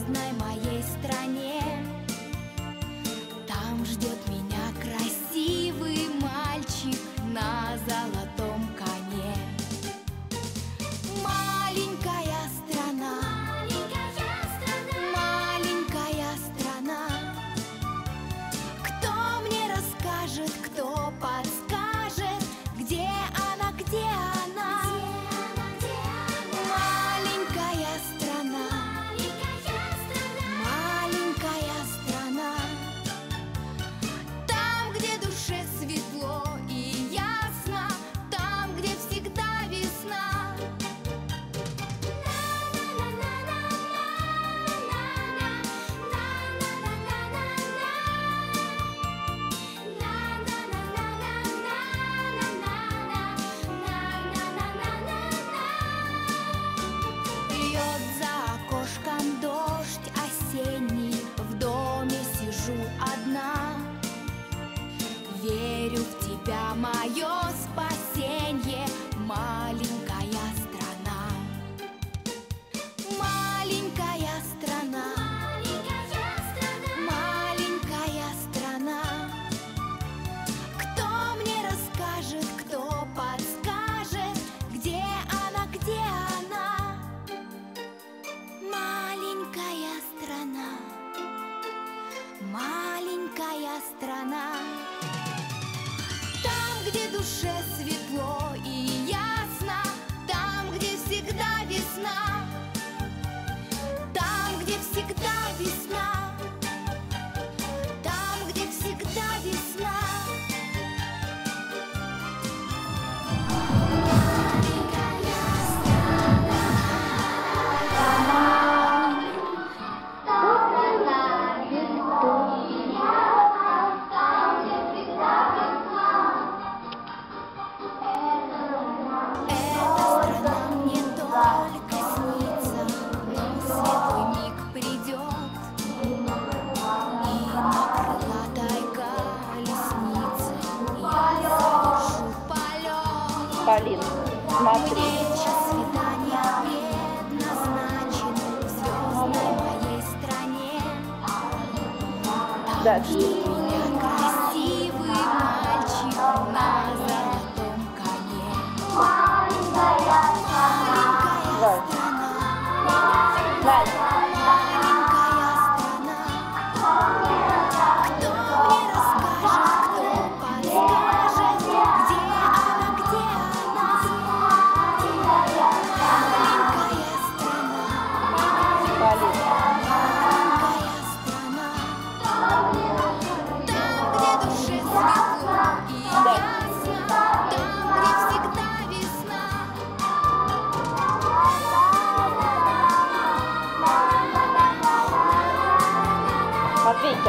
звездной моей стране. Там ждет меня красивый мальчик на золотом коне. Маленькая страна, маленькая страна. Кто мне расскажет, кто подскажет, где она, где она? Маленькая страна, маленькая страна. Там, где душе светло и ясно, там, где всегда весна. Льет за окошком дождь осенний, в доме сижу одна. Верю в тебя, мое спасенье, маленькая страна. Маленькая страна, маленькая страна. Кто мне расскажет, кто подскажет, где она, где она? Маленькая страна, маленькая страна. Там, где душе светло и ясно, там, где всегда весна. Там, где всегда весна. Там, где всегда весна. Полин, смотри. Свидание предназначен в звездной моей стране. Дальше. Меня красивый мальчик на золотом коне. Маленькая страна, маленькая страна. Кто мне расскажет, кто подскажет, где она, где она? Маленькая страна, маленькая страна. Там, где душе светло и ясно, там, где всегда весна. Матвейка.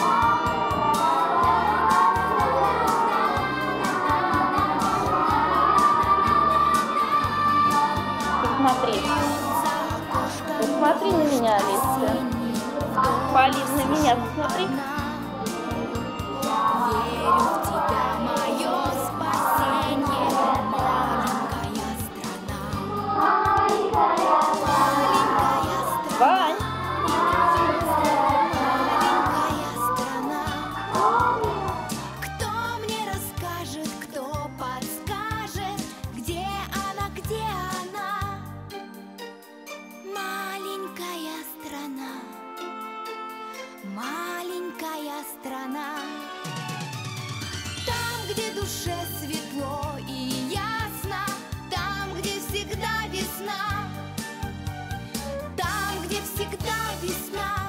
Посмотри. Посмотри на меня, Алиса. Полин, на меня посмотри. Верю в тебя, мое спасенье, маленькая страна. Маленькая страна. Вань. Маленькая страна. Кто мне расскажет, кто подскажет, где она, где она? Маленькая страна, маленькая страна. Там, где душе светло и ясно, там, где всегда весна. Там, где всегда весна.